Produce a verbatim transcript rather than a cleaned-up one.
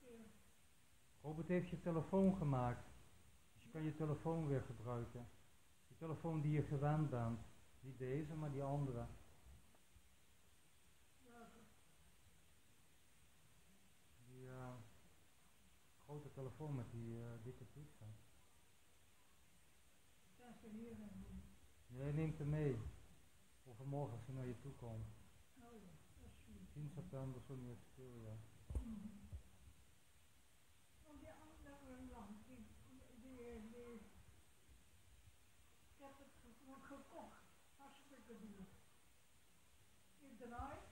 Robert heeft je telefoon gemaakt. Dus je kan je telefoon weer gebruiken. Die telefoon die je gewend bent. Niet deze, maar die andere. Die uh, grote telefoon met die uh, dikke toetsen. Nee, neemt hem mee. Overmorgen als hij naar je toe komt. tien september, zo niet veel, ja. Want die andere lamp, die, die, die, ik heb het ge- gekocht, hartstikke duur. Die draait